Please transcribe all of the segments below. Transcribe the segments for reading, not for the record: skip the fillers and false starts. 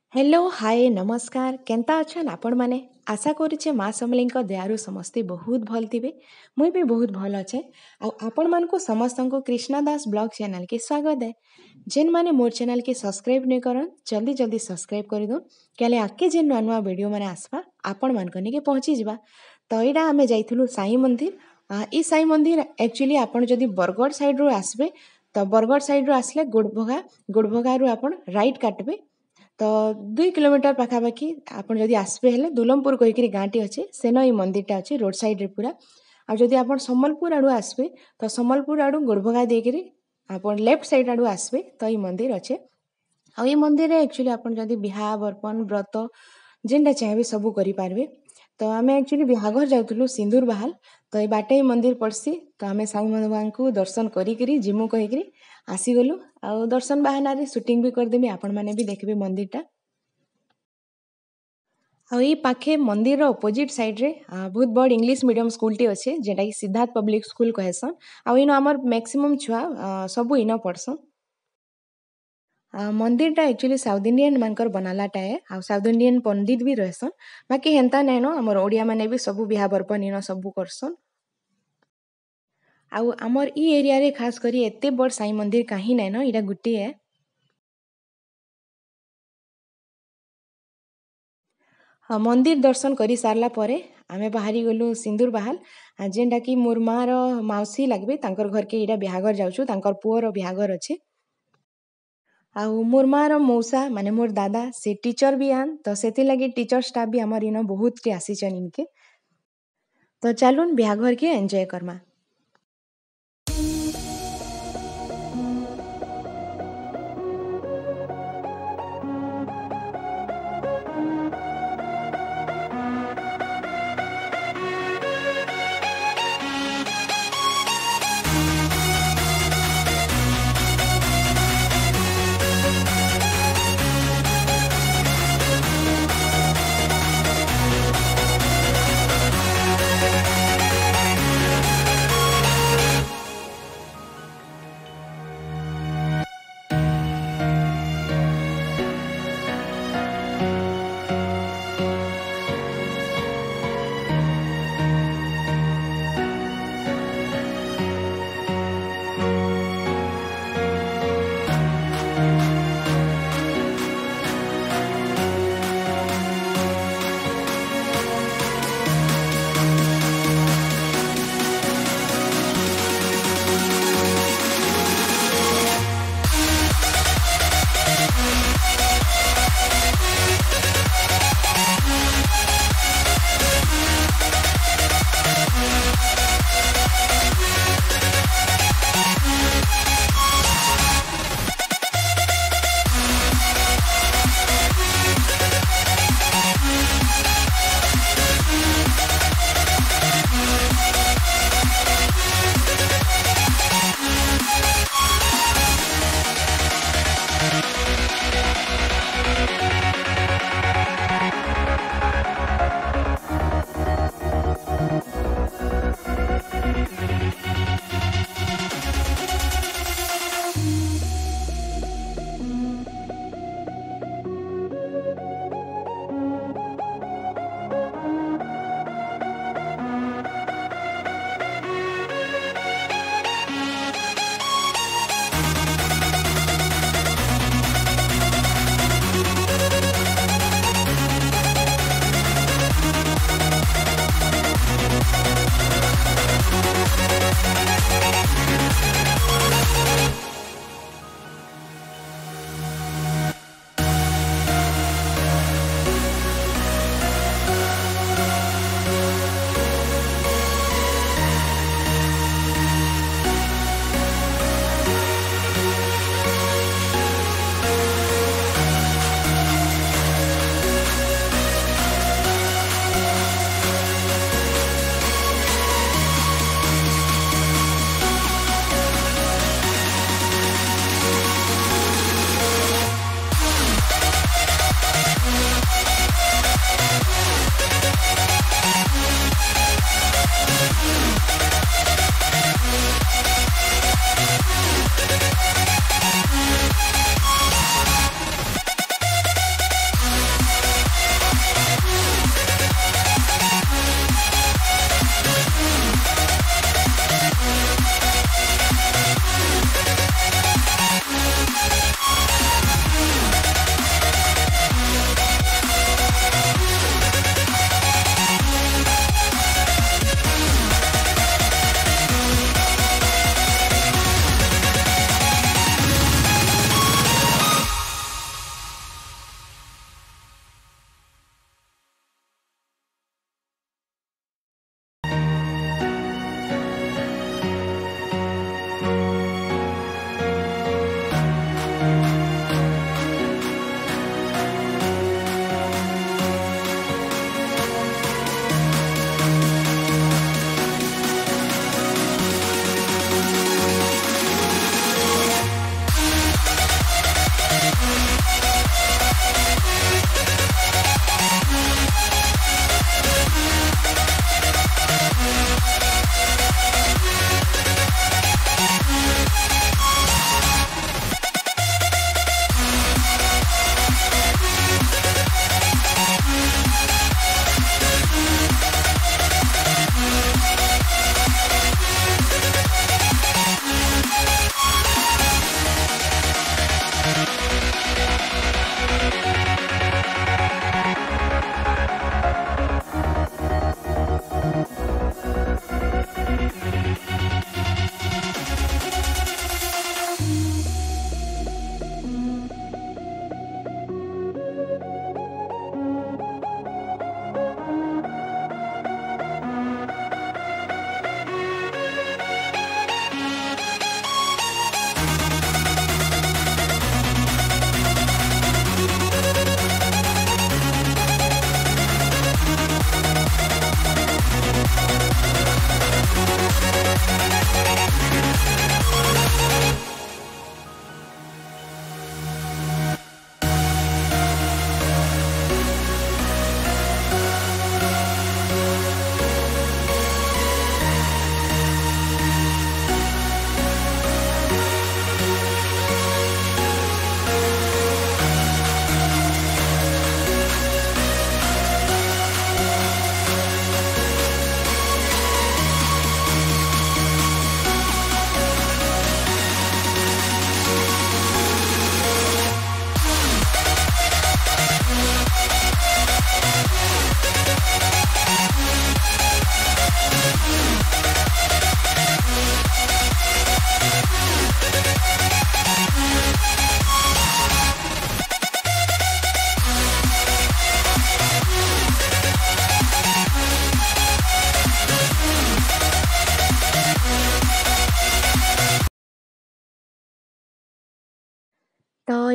Hello hi नमस्कार Kenta अछन आपण माने आशा करूचे माँ समलिंग दयारु समस्ते बहुत भल थिबे मुई भी बहुत भल अच्छे आ आपण मान को समस्त को कृष्णा दास ब्लॉग चैनल के स्वागत है जेन माने मोर चैनल के सब्सक्राइब नहीं करन जल्दी जल्दी सब्सक्राइब कर दो क्या आगे जेन नुआ नुआ वीडियो माने आसवा आपण मान को के पहुँची जावा तो यहाँ आम जाइलु साई मंदिर ई साई मंदिर एक्चुअली आपण जदि बरगढ़ साइड रू आसबे तो बरगढ़ साइड रू आसले गुड़भगा रू आपण राइट काटबे तो 2 किलोमीटर पाखापाखि आपन जदि आसबे हेले दुलमपुर कहीकि गाँटी अच्छे सेन ये मंदिरटा अच्छे रोड साइड रे पूरा आदि आप सम्बलपुर आड़ू आसबे तो सम्बलपुर आड़ू गोड़भगा देकरी आप लेफ्ट साइड आड़ू आसबे तो ये मंदिर अच्छे आ मंदिर रे एक्चुअली आप जदि बिहा बर्पण व्रत जेनटा चाहे सब करें तो आम एक्चुअली बिहाघर जाऊँ सिंदूर बहाल तो ये बाटे मंदिर पड़सी तो आम साई बाबा को दर्शन करी जिमु कहीकि आसीगलु आ दर्शन बाहाना सुटिंग भी करदेमी आपण मैंने भी देखबे मंदिरटा आई पाखे मंदिर अपोजिट साइड रे बहुत बड़ इंग्लिश मीडियम स्कूल टी अच्छे जेटा कि सिद्धार्थ पब्लिक स्कूल कहसन आउ आमर मैक्सिमम छुआ सब इन पढ़सन मंदिरटा एक्चुअली साउथ इंडियन मानकर बनालाटा है आ साउथ इंडियन पंडित भी रहसन बाकी हेन्ता नाइन आमर ओडिया माने भी सब बिहा बर्पण इन सब करसन आउ आमर ई एरिया रे खास करी एते बड़ साई मंदिर कहीं नाइन इटा गुटे है मंदिर दर्शन कर सारला परे आमे बाहरी गलु सिंदूर बहाल जेनटा कि मोर माँ मौसी लगे घर के इटा बिहाघर जाऊँ पुअर बिहाघर अच्छे आउ मोर माँ मौसा माने मोर दादा से टीचर भी आन तो से लगे टीचर स्टाफ भी आमर इन बहुत टे आसीचन इनके तो चलुन बिहाघर के एंजॉय करमा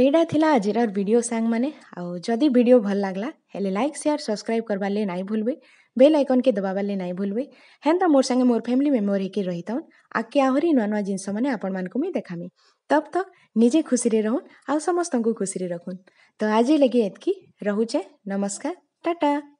ଏଇଟା ଥିଲା ଆଜିର ଭିଡ଼ିଓ ସାଙ୍ଗମାନେ। ଆଉ ଯଦି ଭିଡ଼ିଓ ଭଲ ଲାଗଲା ହେଲେ ଲାଇକ୍ ସେୟାର ସବସ୍କ୍ରାଇବ୍ କରବାର୍ ଲାଗି ନାଇଁ ଭୁଲବେ, ବେଲ୍ ଆଇକନ୍କେ ଦବାବାର୍ ଲାଗି ନାଇଁ ଭୁଲବେ। ହେନ୍ତା ମୋର୍ ସାଙ୍ଗେ ମୋର୍ ଫ୍ୟାମିଲି ମେମ୍ବର ହେଇକି ରହିଥାଉନ୍। ଆଗ୍କେ ଆହୁରି ନୂଆ ନୂଆ ଜିନିଷମାନେ ଆପଣମାନଙ୍କୁ ମୁଇଁ ଦେખાମି। ତକ୍ ନିଜେ ଖୁସିରେ ରହୁନ୍ ଆଉ ସମସ୍ତଙ୍କୁ ଖୁସିରେ ରଖୁନ୍। ତ ଆଜି ଲାଗି ଏତ୍କି ରହୁଛେ। ନମସ୍କାର, ଟାଟା।